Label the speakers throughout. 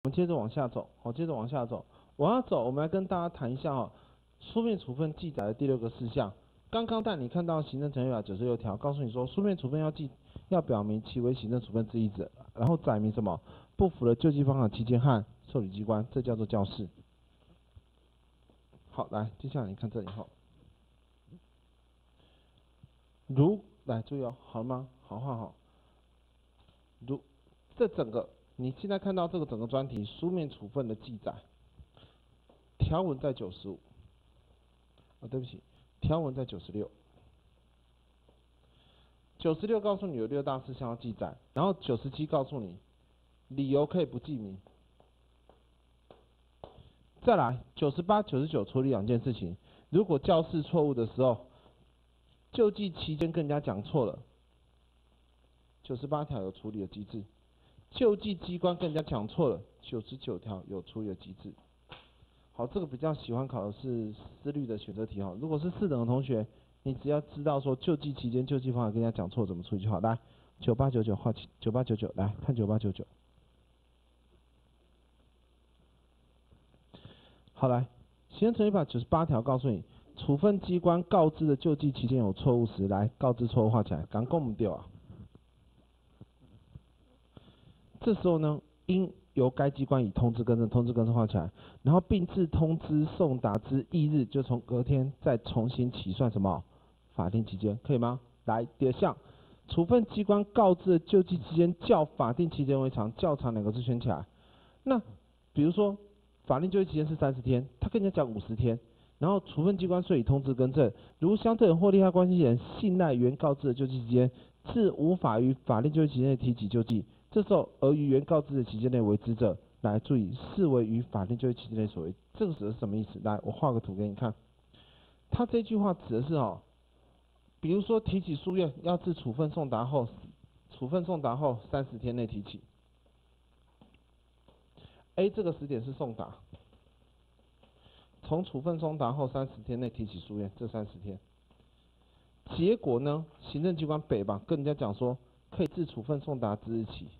Speaker 1: 我们接着往下走，好，接着往下走，往下走，我们来跟大家谈一下哦，书面处分记载的第6个事项。刚刚带你看到行政程序法96条，告诉你说书面处分要表明其为行政处分之一者，然后载明什么不符合救济方法期间和受理机关，这叫做教示。好，来，接下来你看这里哈，来注意哦，好了吗？好，画好。这整个你现在看到这个整个专题书面处分的记载，条文在95，对不起，条文在96。96告诉你有6大事项要记载，然后97告诉你理由可以不记名。再来98、99处理2件事情，如果教示错误的时候，救济期间跟人家讲错了，98条有处理的机制；救济机关跟人家讲错了，99条有处理的机制。好，这个比较喜欢考的是思虑的选择题哈。如果是4等的同学，你只要知道说救济期间救济方法跟人家讲错怎么处理就好。来，9899画起9899，来看9899。好，来，行政程序法98条告诉你，处分机关告知的救济期间有错误时，来告知错误画起来，刚公不掉啊。这时候呢，应由该机关以通知更正画起来，然后并自通知送达之翌日，就从隔天再重新起算什么法定期间，可以吗？来，第2项，处分机关告知的救济期间较法定期间为长，较长2个字圈起来。那比如说法定救济期间是30天，他跟人家讲50天，然后处分机关遂以通知更正，如相对人或利害关系人信赖原告知的救济期间，自无法于法定救济期间内提起救济。这时候，而于原告知的期间内为之者，来注意，视为于法定救济期间内所为。这个指的是什么意思？来，我画个图给你看。他这句话指的是比如说提起诉愿要自处分送达后30天内提起。A 这个时点是送达，从处分送达后30天内提起诉愿，这30天。结果呢，行政机关北吧跟人家讲说，可以自处分送达之日起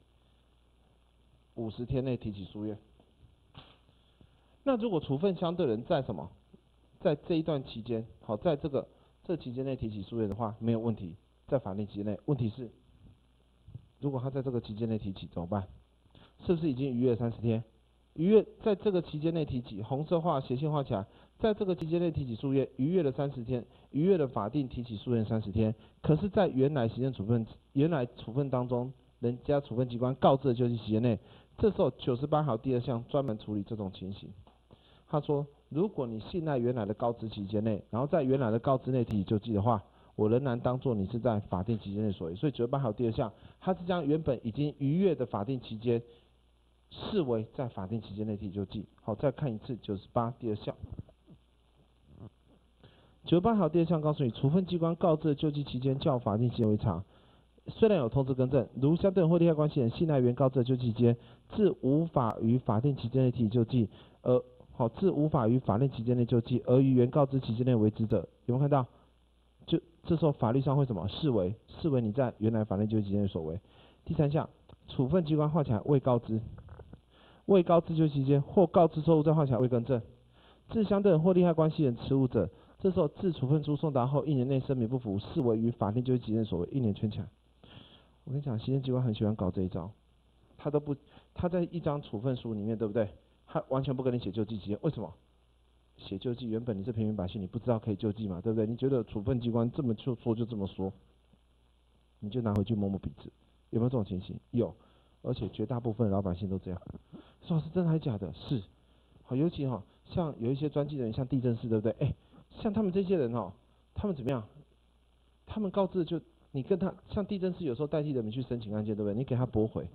Speaker 1: 50天内提起诉愿。那如果处分相对人在什么？在这一段期间，好，在这期间内提起诉愿的话，没有问题，在法定期间内。问题是，如果他在这个期间内提起怎么办？是不是已经逾越30天？逾越在这个期间内提起，红色画斜线画起来，在这个期间内提起诉愿，逾越了30天，逾越了法定提起诉愿30天。可是，在原来处分当中，人家处分机关告知的救济期间内，这时候98条第2项专门处理这种情形。他说，如果你信赖原来的告知期间内，然后在原来的告知内提起救济的话，我仍然当作你是在法定期间内所为。所以98条第2项，它是将原本已经逾越的法定期间，视为在法定期间内提起救济。好，再看一次98第2项。98条第2项告诉你，处分机关告知的救济期间较法定期间为长，虽然有通知更正，如相对人或利害关系人信赖原告知的救济期间，自无法于法定期间内提起救济，自无法于法定期间内救济，而于原告知期间内为之者，有没有看到？就这时候法律上会什么？视为你在原来法定救济期间内所为。第3项，处分机关画起来未告知救济期间或告知错误再画起来未更正，自相对人或利害关系人持无者，这时候自处分书送达后1年内声明不服，视为于法定救济期间内所为，1年圈起来。我跟你讲，行政机关很喜欢搞这一招，他在一张处分书里面，对不对？他完全不跟你写救济期间，为什么？写救济原本你是平民百姓，你不知道可以救济嘛，对不对？你觉得处分机关这么说就这么说，你就拿回去摸摸鼻子，有没有这种情形？有，而且绝大部分老百姓都这样。说是真的还是假的？是。好，尤其像有一些专技人员，像地震师，对不对？像他们这些人他们怎么样？他们告知就你跟他，像地震师有时候代替人民去申请案件，对不对？你给他驳回，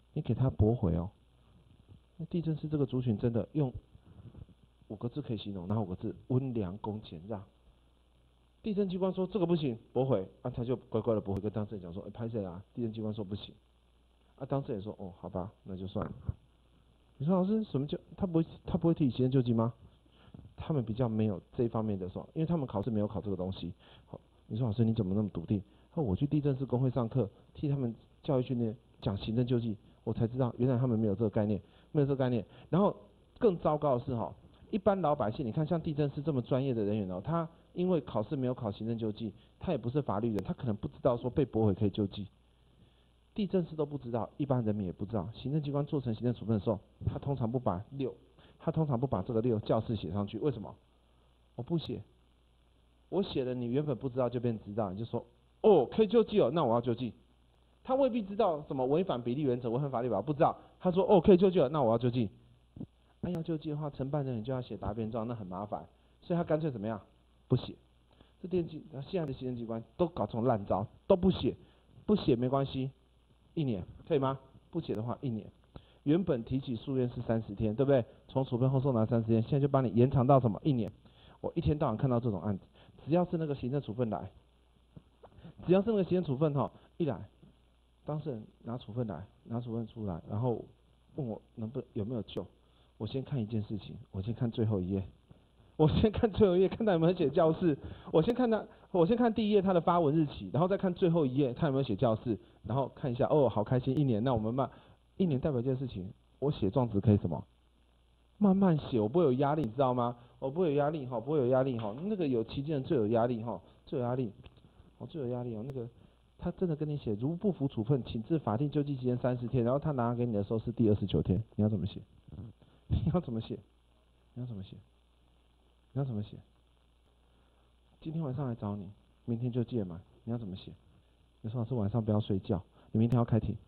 Speaker 1: 那地震师这个族群真的用5个字可以形容，哪5个字？温良恭俭让。地震机关说这个不行，驳回，他就乖乖的驳回，跟当事人讲说，拍谁啊？地震机关说不行，当事人说，哦，好吧，那就算了。你说老师，什么叫他不会提起行政救济吗？他们比较没有这一方面的说，因为他们考试没有考这个东西。好，你说老师你怎么那么笃定？我去地震师工会上课，替他们教育训练讲行政救济，我才知道原来他们没有这个概念。 没有这个概念。然后更糟糕的是一般老百姓，你看像地政司这么专业的人员他因为考试没有考行政救济，他也不是法律人，他可能不知道说被驳回可以救济。地政司都不知道，一般人民也不知道。行政机关做成行政处分的时候，他通常不把这个6教示写上去，为什么？我不写，我写了，你原本不知道就变知道，你就说可以救济那我要救济。他未必知道什么违反比例原则、违反法律法，不知道。他说可以救济那我要救济。那要救济的话，承办人员就要写答辩状，那很麻烦，所以他干脆怎么样？不写。这现在的行政机关都搞这种烂招，都不写，不写没关系，1年可以吗？不写的话1年。原本提起诉愿是30天，对不对？从处分后送达30天，现在就帮你延长到什么1年。我一天到晚看到这种案子，只要是那个行政处分来，只要是那个行政处分一来，当事人拿处分出来，然后问我有没有救。我先看一件事情，我先看最后一页，看他有没有写教室。我先看第1页他的发文日期，然后再看最后1页他有没有写教室，然后看一下好开心1年，那我们1年代表一件事情，我写状纸可以什么？慢慢写，我不会有压力，你知道吗？我不会有压力不会有压力那个有期间人最有压力最有压力那个他真的跟你写，如不服处分，请至法定救济期间30天，然后他拿给你的时候是第29天，你要怎么写？你要怎么写？今天晚上来找你，明天就届满，你要怎么写？你说老师晚上不要睡觉，你明天要开庭。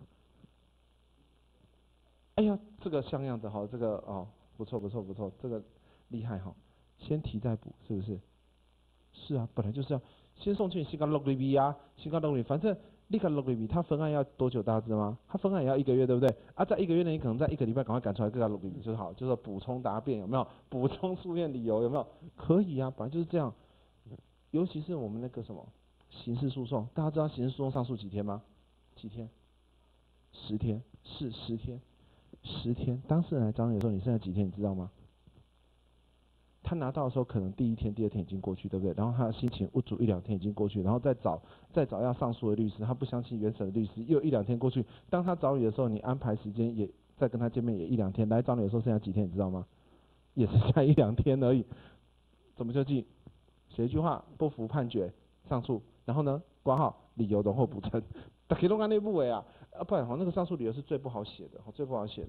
Speaker 1: 哎呀，这个像样的这个不错，这个厉害先提再补，是不是？是啊，本来就是要先送去新港录里啊，新港录里，反正立刻录里，他分案要多久大家知道吗？他分案也要1个月，对不对？在1个月内，你可能在1个礼拜赶快赶出来各个录里就是好，就是补充答辩有没有？补充书面理由有没有？可以啊，本来就是这样。尤其是我们那个什么刑事诉讼，大家知道刑事诉讼上诉几天吗？几天？10天，是10天，10天。当事人来找你的时候，你剩下几天，你知道吗？他拿到的时候，可能第1天、第2天已经过去，对不对？然后他的心情不足1、2天已经过去，然后再找要上诉的律师，他不相信原审的律师，又1、2天过去。当他找你的时候，你安排时间也再跟他见面也1、2天，来找你的时候剩下几天，你知道吗？也剩下1、2天而已。怎么救济？写一句话，不服判决，上诉，然后呢，挂号理由容后补成。大家都按内部为不然那个上诉理由是最不好写的，最不好写。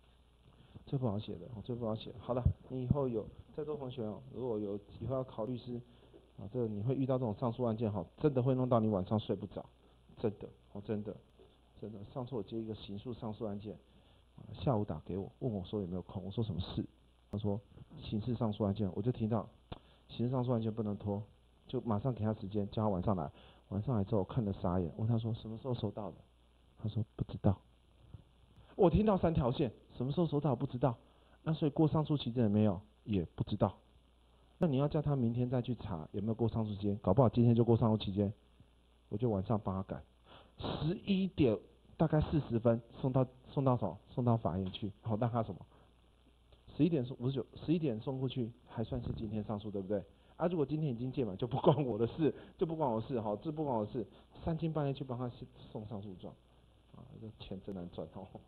Speaker 1: 好了，你以后有在座同学如果有以后要考律师这你会遇到这种上诉案件真的会弄到你晚上睡不着，真的。上次我接一个刑诉上诉案件，下午打给我，问我说有没有空，我说什么事？他说刑事上诉案件，我就听到刑事上诉案件不能拖，就马上给他时间，叫他晚上来。晚上来之后，我看了傻眼，问他说什么时候收到的？他说不知道。我听到3条线，什么时候收到不知道，那所以过上诉期间有没有也不知道。那你要叫他明天再去查有没有过上诉期间，搞不好今天就过上诉期间，我就晚上帮他改。11点大概40分送到什么？送到法院去，让他什么？11点11点送过去，还算是今天上诉，对不对？如果今天已经届满，就不关我的事，这不关我的事，3更半夜去帮他送上诉状，这钱真难赚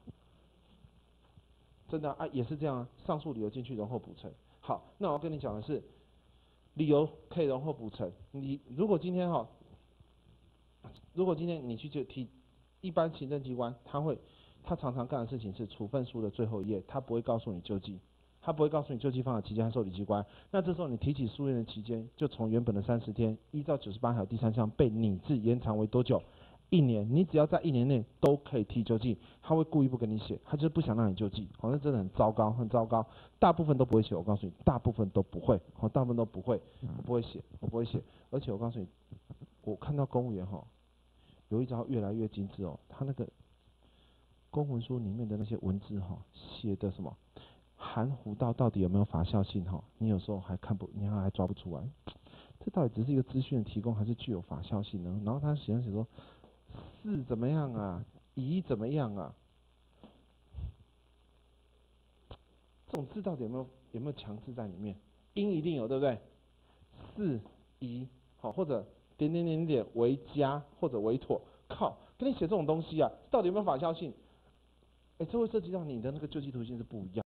Speaker 1: 真的也是这样上诉理由进去，容后补成。好，那我要跟你讲的是，理由可以容后补成。你如果今天你去提，一般行政机关他常常干的事情是处分书的最后1页，他不会告诉你救济，他不会告诉你救济方的期间和受理机关。那这时候你提起诉愿的期间，就从原本的30天，依照98条第3项被拟制延长为多久？1年。你只要在1年内都可以提救济，他会故意不跟你写，他就是不想让你救济。那真的很糟糕，大部分都不会写，我告诉你，大部分都不会，我不会写。而且我告诉你，我看到公务员有一招越来越精致他那个公文书里面的那些文字写的什么含糊到底有没有法效性你有时候你还抓不出来，这到底只是一个资讯的提供，还是具有法效性呢？然后他写说是怎么样啊，乙怎么样啊，这种字到底有没有强制在里面？应一定有，对不对？是乙或者点点点点为佳或者为妥，靠，跟你写这种东西到底有没有法效性？ 这会涉及到你的那个救济途径是不一样。